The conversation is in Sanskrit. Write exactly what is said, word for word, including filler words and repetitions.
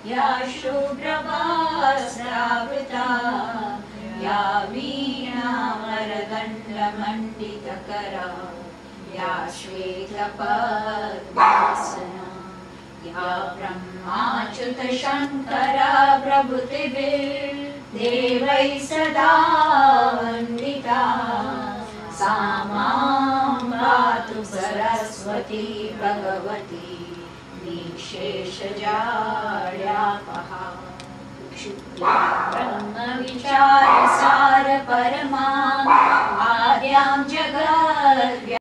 या शुभ्रवस्त्रावृता या वीणामरदण्डमण्डितकरा या श्वेतपद्मासना या ब्रह्माच्युतशङ्करा प्रभृतिभिर्देवैः सदा वन्दिता सा मां पातु सरस्वती भगवती निःशेषजाड्यापहा ब्रह्मविचारसार परमा आद्यां जगद्व्या